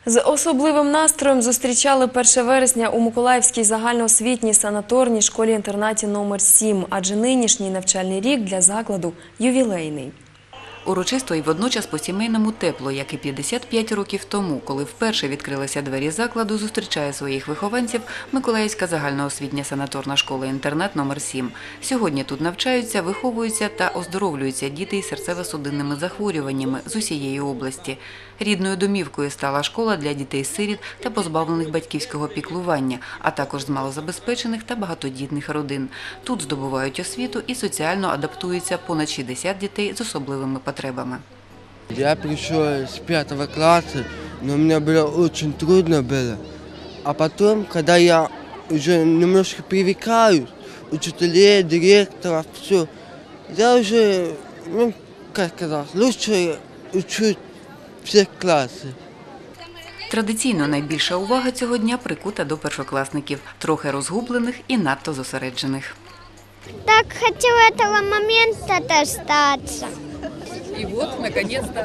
З особливим настроєм зустрічали 1 вересня у Миколаївській загальноосвітній санаторній школі-інтернаті номер 7, адже нинішній навчальний рік для закладу ювілейний. Урочисто і водночас по-сімейному тепло, як і 55 років тому, коли вперше відкрилися двері закладу, зустрічає своїх вихованців Миколаївська загальноосвітня санаторна школа-інтернат номер 7. Сьогодні тут навчаються, виховуються та оздоровлюються діти із серцево-судинними захворюваннями з усієї області. Рідною домівкою стала школа для дітей-сиріт та позбавлених батьківського піклування, а також з малозабезпечених та багатодітних родин. Тут здобувають освіту і соціально адаптуються понад 60 дітей з особливими потребами. Я пришел с 5 класса, но мне было очень трудно было. А потом, когда я уже немножко привыкаю, учителей, директора, все, я уже, как сказать, лучше учу всіх класів. Традиційно найбільша увага цього дня прикута до першокласників, трохи розгублених і надто зосереджених. Так хотела этого момента дождаться. І от, наконец-то.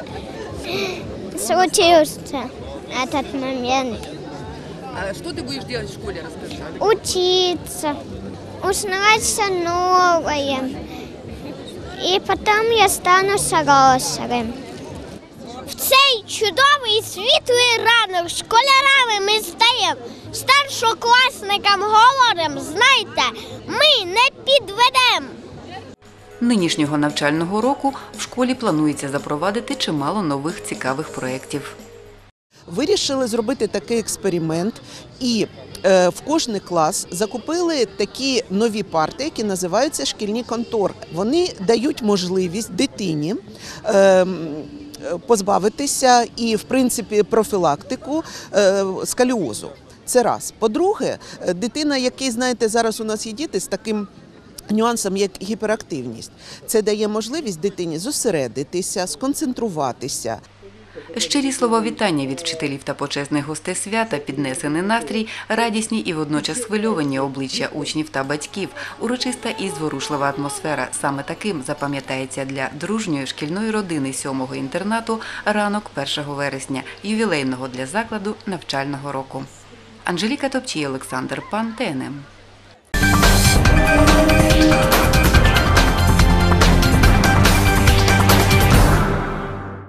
Случился этот момент. А що ти будеш робити в школі, розкажи? Учиться, узнать все новое. И потом я стану хорошим. В цей чудовий світлий ранок школярами ми стаємо, старшокласникам говоримо, знайте, ми не підведемо. Нинішнього навчального року в школі планується запровадити чимало нових цікавих проєктів. Вирішили зробити такий експеримент і в кожний клас закупили такі нові парти, які називаються шкільні контори. Вони дають можливість дитині позбавитися і, в принципі, профілактику сколіозу. Це раз. По-друге, дитина, який, знаєте, зараз у нас є діти з таким нюансом, як гіперактивність. Це дає можливість дитині зосередитися, сконцентруватися. Щирі слова вітання від вчителів та почесних гостей свята, піднесений настрій, радісні і водночас схвильовані обличчя учнів та батьків, урочиста і зворушлива атмосфера. Саме таким запам'ятається для дружньої шкільної родини 7-го інтернату ранок 1 вересня, ювілейного для закладу навчального року. Анжеліка Топчій, Олександр Пан, ТНМ.